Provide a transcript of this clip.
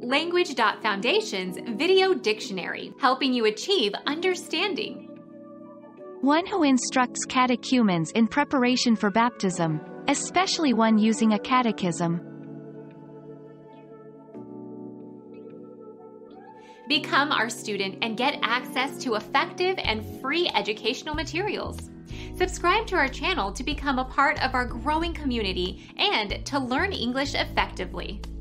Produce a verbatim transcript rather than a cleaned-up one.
Language Foundation's Video Dictionary, helping you achieve understanding. One who instructs catechumens in preparation for baptism, especially one using a catechism. Become our student and get access to effective and free educational materials. Subscribe to our channel to become a part of our growing community and to learn English effectively.